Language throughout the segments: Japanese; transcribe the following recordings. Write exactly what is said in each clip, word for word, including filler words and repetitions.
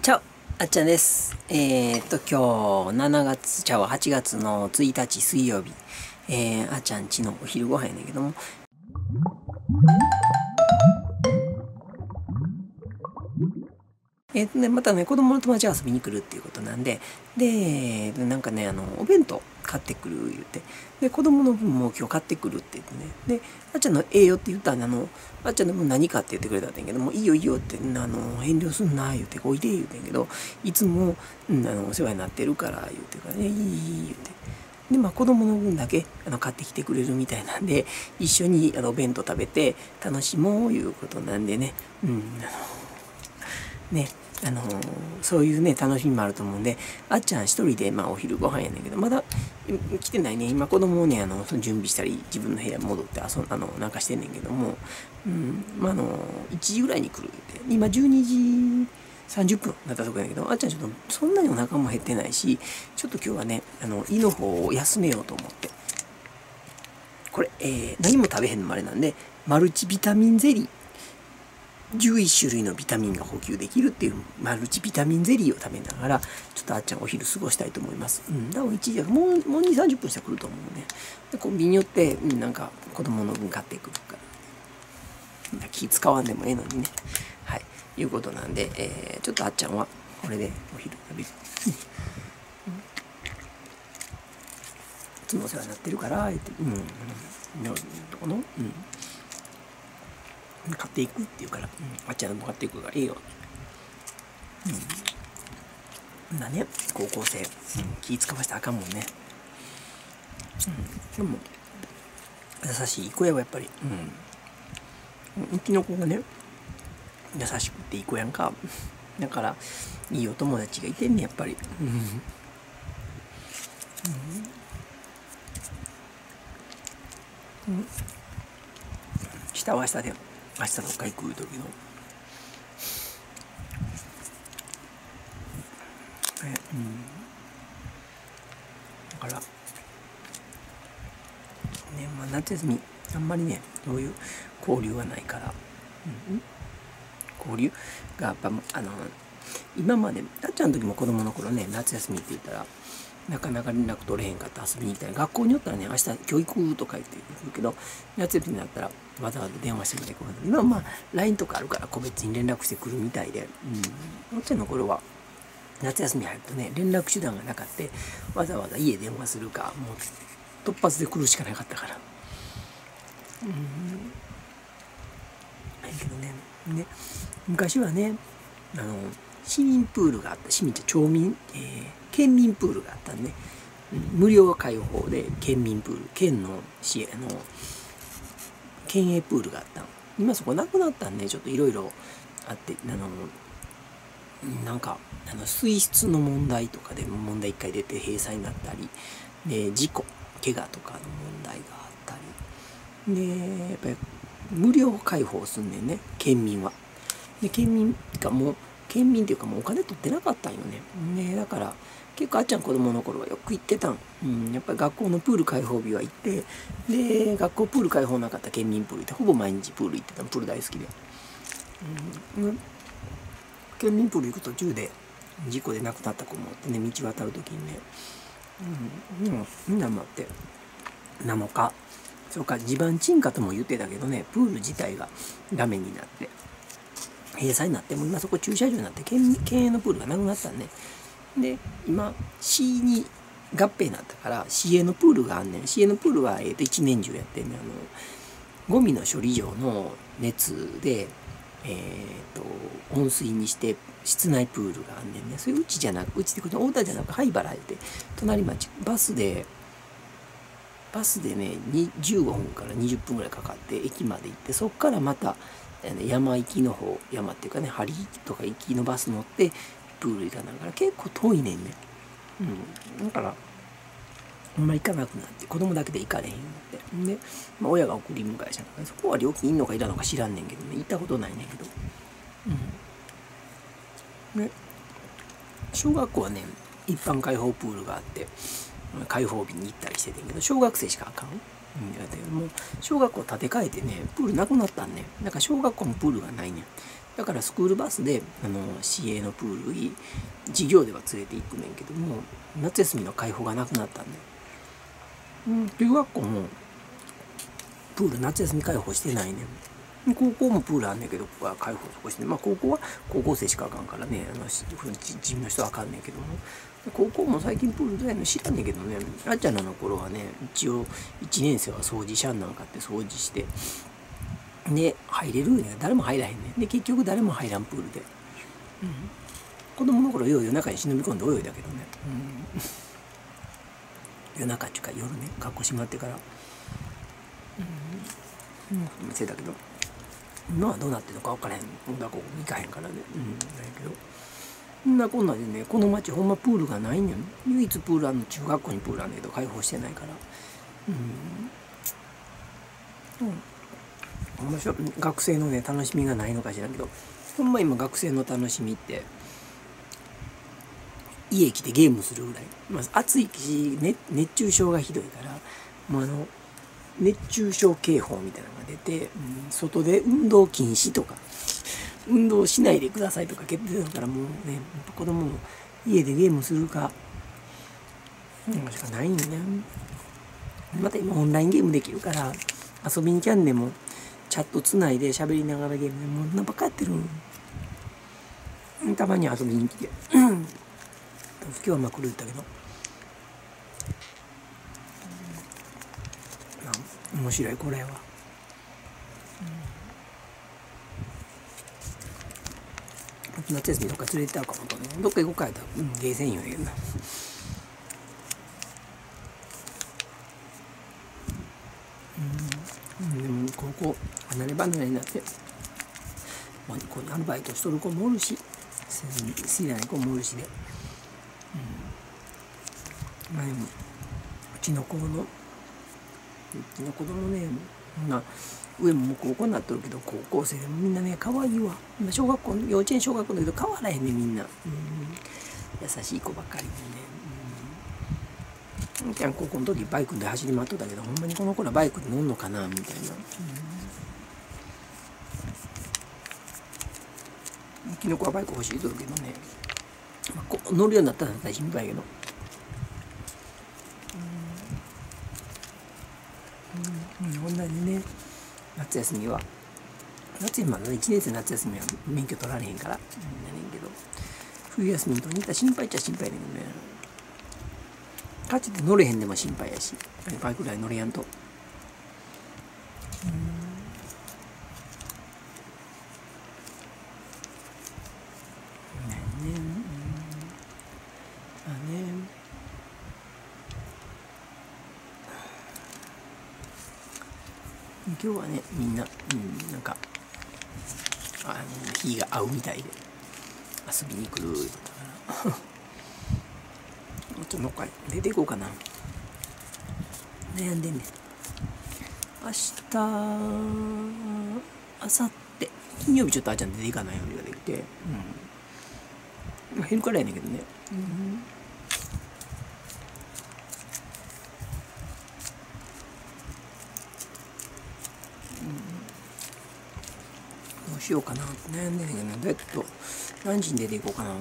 チャオ、あっちゃんです。えー、っと、今日、しちがつ、ちゃうわ、はちがつのついたち水曜日、えー、あっちゃんちのお昼ご飯やねんけども、えーとね、またね、子供の友達が遊びに来るっていうことなんで、で、なんかね、あの、お弁当買ってくる言って、で、子供の分も今日買ってくるって言ってね、で、あっちゃんのええよって言ったんで、あの、あっちゃんの分何かって言ってくれたんだけども、いいよいいよって、あの、遠慮すんな、言うて、おいで言うてんけど、いつも、うん、あの、お世話になってるから、言うてからね、いい、いい、言うて。で、まあ、子供の分だけあの買ってきてくれるみたいなんで、一緒にあのお弁当食べて楽しもういうことなんでね、うん、あの、ね、あのーそういうね楽しみもあると思うんで、あっちゃん一人でまあお昼ご飯やねんけど、まだ来てないね。今子供をねあの準備したり自分の部屋戻って遊んあのなんかしてんねんけども、うんまああのいちじぐらいに来るって今じゅうにじさんじゅっぷんだったとこやけど、あっちゃんちょっとそんなにお腹も減ってないし、ちょっと今日はねあの胃の方を休めようと思って、これ、えー、何も食べへんのもあれなんで、マルチビタミンゼリーじゅういち種類のビタミンが補給できるっていうマルチビタミンゼリーを食べながら、ちょっとあっちゃんお昼過ごしたいと思います。うん、だからいちじもう、もうにじゅう、さんじゅっぷんしたら来ると思うね。で、コンビニ寄って、うん、なんか子供の分買ってくるから。気使わんでもええのにね。はい。いうことなんで、えー、ちょっとあっちゃんはこれでお昼食べる。うん、いつもお世話になってるから、言って、うん、うん、どこのうん。買っていくって言うから、うん、あっちゃんも買っていくからいいよ。うん。なね、高校生、うん、気使わせたらあかんもんね。うん、でも、優しい子やはやっぱり、うん。うちの子がね、優しくていい子やんか。だから、いいお友達がいてんねやっぱり。うん。うん、うん、下は明日で、明日どっか行く時の。え、うん。だから、ね、まあ、夏休み、あんまりね、そういう交流はないから、うん、交流がやっぱ、あの、今まで、あっちゃんの時も子供の頃ね、夏休みって言ったら、なかなか連絡取れへんかった遊びに行ったり、学校によったらね、明日教育とか言って言うけど、夏休みになったらわざわざ電話してくれてくる。今はまあ、ライン とかあるから個別に連絡してくるみたいで、うん。あっちゃんの頃は、夏休み入るとね、連絡手段がなかった、わざわざ家電話するか、もう突発で来るしかなかったから。うん。だけどね、ね、昔はね、あの、市民プールがあった、市民って町民、えー、県民プールがあったんで、うん、無料開放で県民プール、県の市への県営プールがあったん。今そこなくなったんで、ちょっといろいろあって、あの、なんか、あの水質の問題とかで問題一回出て閉鎖になったり、で、事故、怪我とかの問題があったり、で、やっぱり無料開放すんねんね、県民は。で、県民がもう、県民っていうかもうお金取ってなかったんよね。ね、だから結構あっちゃん子供の頃はよく行ってたん。うん、やっぱり学校のプール開放日は行って、で、学校プール開放なかった県民プール行って、ほぼ毎日プール行ってたの、プール大好きで。うん、県民プール行く途中で事故で亡くなった子もってね、道渡る時にね、うん、みんな待って、なのか、そうか、地盤沈下とも言ってたけどね、プール自体がダメになって、閉鎖になって、もう今そこ駐車場になって、県、県営のプールがなくなったんね。で、今、市に合併になったから、市営のプールがあんねん。市営のプールは、えーと、一年中やってんねん。あの、ゴミの処理場の熱で、えーと、温水にして室内プールがあんねんね。それうちじゃなく、うちってこと太田じゃなく灰原って、隣町、バスで、バスでね、じゅうごふんからにじゅっぷんぐらいかかって駅まで行って、そっからまた、山行きの方、山っていうかね、針とか行きのバス乗ってプール行かないから結構遠いねんね。うん。だから、あんま行かなくなって、子供だけで行かれへんようになって。で、まあ、親が送り迎えしたから、そこは料金いんのかいらんのか知らんねんけどね、行ったことないねんけど。うん。ね、小学校はね、一般開放プールがあって、開放日に行ったりしててんけど、小学生しかあかん。うん、もう小学校建て替えてね、プールなくなったんね。だから小学校もプールがないねん。 だからスクールバスであの市営のプールに授業では連れて行くねんけども、夏休みの開放がなくなったんで、うん、中学校もプール夏休み開放してないねん。高校もプールあんねんけど、ここは開放そこして、まあ高校は高校生しかあかんからね、あのチームの人はあかんねんけども、高校も最近プールどうやるの知らんねんけどね、あっちゃんらの頃はね、一応いちねん生は掃除シャンなんかって掃除して、で、入れるね、誰も入らへんねん。で、結局誰も入らんプールで。うん、子供の頃よう夜中に忍び込んで泳いだけどね。うん、夜中っていうか夜ね、学校閉まってから。うん、うん、せいだけど、今はどうなってるのか分からへん。学校行かへんからね。うん、だけど。そんなこんなでね、この町ほんまプールがないねん。唯一プールあるの中学校にプールあるんだけど、開放してないから。うん。うん面白い学生のね楽しみがないのかしらんけど、ほんま今学生の楽しみって家来てゲームするぐらい、まあ、暑いし、ね、熱中症がひどいからもうあの熱中症警報みたいなのが出て、うん、外で運動禁止とか運動しないでくださいとか決定だからもうね子供も家でゲームするかなんかしかないんね。また今オンラインゲームできるから遊びにキャンでもチャットつないで喋りながらゲームでもうなんばっかやってるん。たまに遊びに来て今日はまあ来るったけど、うん、面白いこれは、うん、夏休みとか連れてったかもとねどっか行こうかやったら、うん、ゲーセンよやけどな、うん、でも高校離れ離れになってまあ、ここにアルバイトしとる子もおるし知らない子もおるしで、うん、まあでもうちの子のうちの子供ねまあ上ももう高校になっとるけど高校生でもみんなね可愛いわ小学校幼稚園小学校だけど変わらへんねみんな、うん、優しい子ばっかりでね、うん、ちゃん高校の時バイクで走り回っとったけどほんまにこの子らバイクで乗んのかなみたいな、うん、うちの子はバイク欲しいとるけどね、まあ、こ乗るようになったら大心配やけど、うんうんうん、同じね夏休みは夏休みまだいちねん生夏休みは免許取られへんからやねんけど冬休みに取りに行ったら心配っちゃ心配やねんけどねかつて乗れへんでも心配やしバイクぐらい乗れやんと、うん今日はねみんな、うん、なんかあの日が合うみたいで遊びに来るとかもうちょっともう一回出ていこうかな悩んでんねん明日明後日金曜日ちょっとあーちゃん出ていかないようにができて、うん、まあ、昼からやねんけどね、うんどうしようかなって悩んでんねんけどねどうやってと何時に出ていこうかな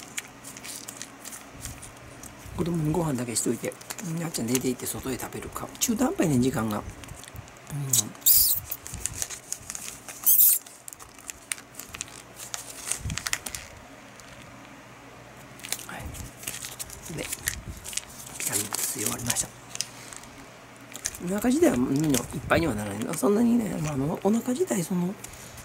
子供にご飯だけしといてあっちゃん出て行って外で食べるか中途半端やねん時間が、うん、はいでビタミン吸い終わりましたお腹自体はみんないっぱいにはならないそんなにね、まあ、お腹自体その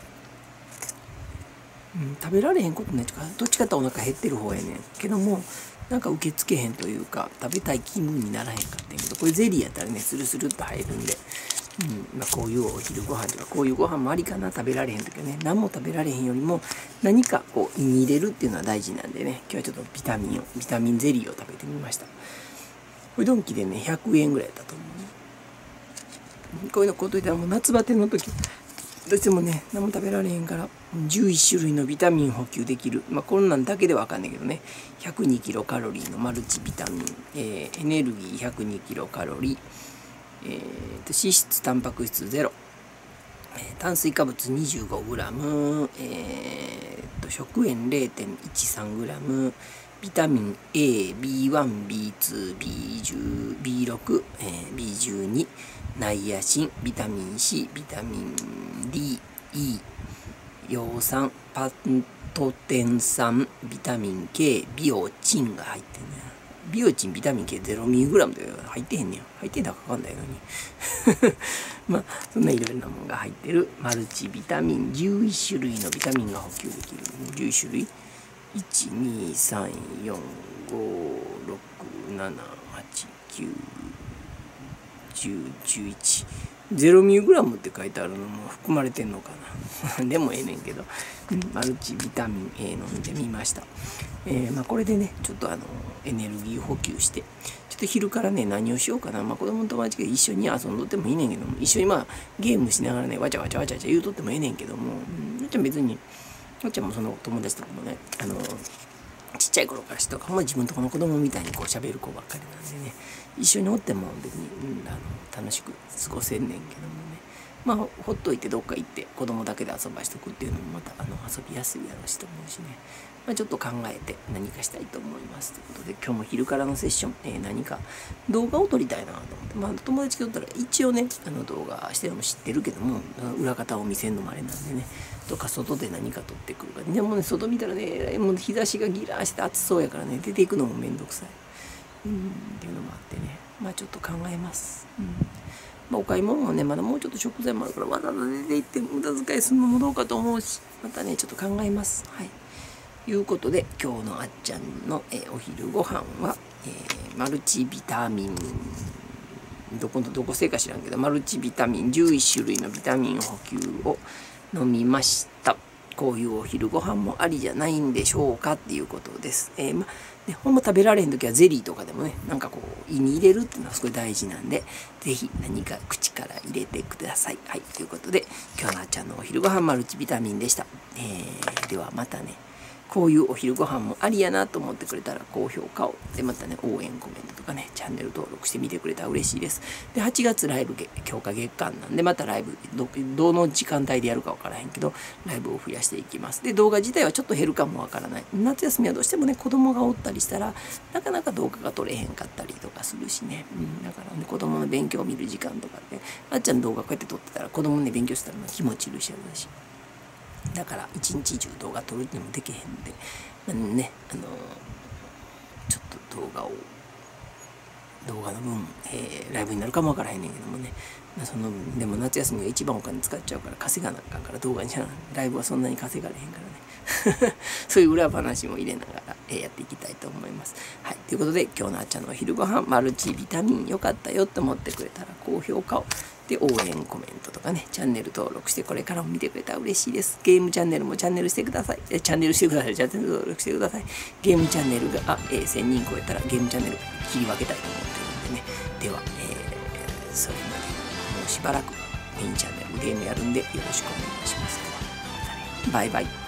うん、食べられへんことねどっちかってお腹減ってる方やねんけどもなんか受け付けへんというか食べたい気分にならへんかってんけどこれゼリーやったらねスルスルっと入るんで、うんまあ、こういうお昼ご飯とかこういうご飯もありかな食べられへん時はね何も食べられへんよりも何かこう胃に入れるっていうのは大事なんでね今日はちょっとビタミンをビタミンゼリーを食べてみましたこれドンキでねひゃくえんぐらいだったと思うこういうのこうといたらもう夏バテの時どうしてもね何も食べられへんからじゅういち種類のビタミン補給できるまあこんなんだけでは分かんないけどねひゃくにキロカロリーのマルチビタミン、えー、エネルギーひゃくにキロカロリー、えー、と脂質タンパク質ゼロ炭水化物 にじゅうごグラム、えー、と食塩 れいてんいちさんグラム、ビタミン A、ビーワン、ビーツー、ビーじゅう、ビーろく、えー、ビーじゅうに、ナイアシン、ビタミン C、ビタミン D、E、葉酸、パトテン酸、ビタミン K、ビオチンが入ってんね。ビオチン、ビタミン K ゼロミリグラムで入ってへんねん。入ってんだかかんないのに。まあ、そんないろいろなものが入ってるマルチビタミンじゅういち種類のビタミンが補給できる。じゅういち種類 ?いち、に、さん、よん、ご、ろく、なな、はち、きゅう、じゅう、じゅういち。ゼロミリグラムって書いてあるのも含まれてんのかな。でもええねんけど、マルチビタミン A 飲んでみました。えー、まあこれでね、ちょっとあの、エネルギー補給して、ちょっと昼からね、何をしようかな。まあ子供の友達が一緒に遊んどってもいいねんけども、一緒にまあゲームしながらね、わちゃわちゃわちゃわちゃ言うとってもええねんけども、うん、わちゃん別に、わちゃんもその友達とかもね、あの、ちっちゃい頃から人とかも自分とこの子供みたいにこう喋る子ばっかりなんでね、一緒におっても別に、うん、あの楽しく過ごせんねんけどもね、まあほっといてどっか行って子供だけで遊ばしとくっていうのもまたあの遊びやすいやろうしと思うしね、まあ、ちょっと考えて何かしたいと思いますということで、今日も昼からのセッション、えー、何か動画を撮りたいなと思って、まあ友達が撮ったら一応ねあの動画してるのも知ってるけども、裏方を見せるのもあれなんでね、とか外で何か撮ってくるか、でもね外見たらねもう日差しがギラーして暑そうやからね、出ていくのもめんどくさい、うん、っていうのもあってね、まあちょっと考えます、うん、まあ、お買い物もねまだもうちょっと食材もあるからわざわざ出て行って無駄遣いするのもどうかと思うし、またねちょっと考えます。はいということで今日のあっちゃんの、えー、お昼ご飯は、えー、マルチビタミンどこのどこ製か知らんけどマルチビタミンじゅういち種類のビタミン補給を飲みました。こういうお昼ご飯もありじゃないんでしょうかっていうことです。えー、まね、ほんま食べられへん時はゼリーとかでもねなんかこう胃に入れるっていうのはすごい大事なんで、ぜひ何か口から入れてください。はいということで今日のあっちゃんのお昼ご飯マルチビタミンでした。えー、ではまたね。こういうお昼ご飯もありやなと思ってくれたら高評価をでまたね応援コメントとかねチャンネル登録してみてくれたら嬉しいです。ではちがつライブ強化月間なんでまたライブ ど, どの時間帯でやるか分からへんけどライブを増やしていきます。で動画自体はちょっと減るかも分からない。夏休みはどうしてもね子供がおったりしたらなかなか動画が撮れへんかったりとかするしね、うん、だからね子供の勉強を見る時間とかで、ね、あっちゃん動画こうやって撮ってたら子供ね勉強したら気持ちいるしやるし。だから一日中動画撮るっていうのもできへんで、まあ、ねあのー、ちょっと動画を動画の分、えー、ライブになるかもわからへんねんけどもね、まあ、そのでも夏休みが一番お金使っちゃうから稼がなあかんから動画にしなライブはそんなに稼がれへんからねそういう裏話も入れながら、えー、やっていきたいと思います。はいということで今日のあっちゃんのお昼ご飯マルチビタミン良かったよと思ってくれたら高評価をで応援コメントとかねチャンネル登録してこれからも見てくれたら嬉しいです。ゲームチャンネルもチャンネルしてください。えチャンネルしてくださいチャンネル登録してください。ゲームチャンネルが、えー、せんにん超えたらゲームチャンネル切り分けたいと思ってるんでね。では、えー、それまでもうしばらくメインチャンネルゲームやるんでよろしくお願いします。ではまたねバイバイ。